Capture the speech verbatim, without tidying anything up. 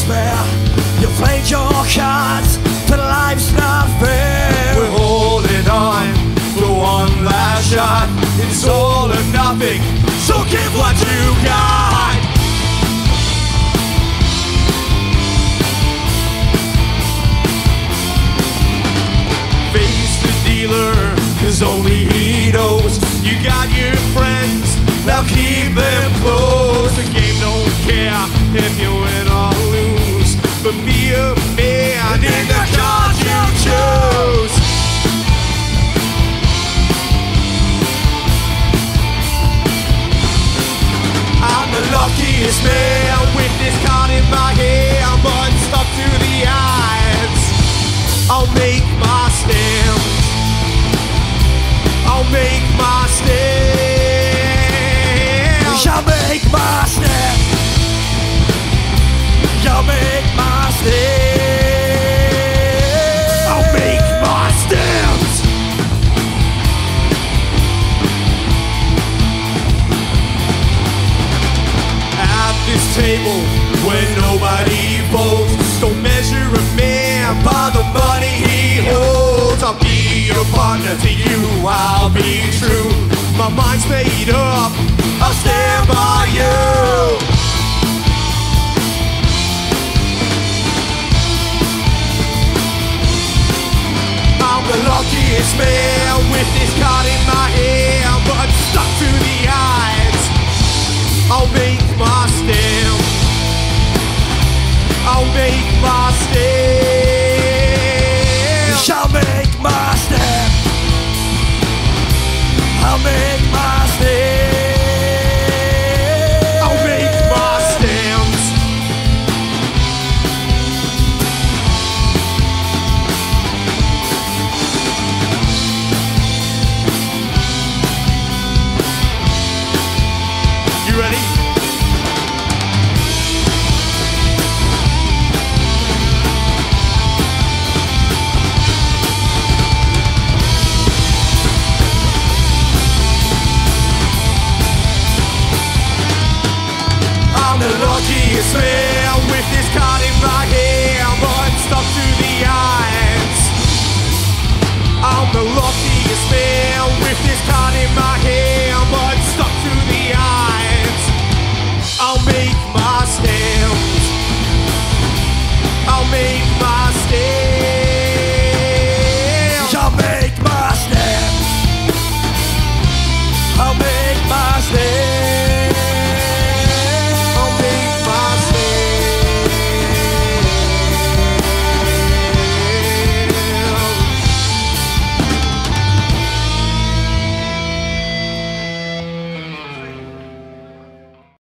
despair. You played your cards, but life's not fair. We're holding on for one last shot. It's all or nothing, so give what you got. Face the dealer, cause only he knows. You got your friends, now keep them close. The game don't care if you win or lose, but be a man in the cards you choose. I'm the luckiest man with this card in my hand, but stuck to the odds. I'll make my stand. I'll make my stand. I'll make my stand. I'll make my stand. I'll make my stand. At this table where nobody votes, don't measure a man by the money he holds. I'll be your partner, to you I'll be true. My mind's made up, I'll stand by you. I'm the luckiest man with this card in my hand, but stuck to the odds. I'll make my stand. I'll make my stand. I'll make my stand. I'll make my stand. I'll make my stand. You ready? I'm the luckiest man